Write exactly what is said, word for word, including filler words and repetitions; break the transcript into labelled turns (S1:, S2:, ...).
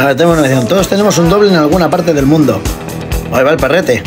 S1: A ver, tengo una noción. Todos tenemos un doble en alguna parte del mundo. Ahí va el perrete.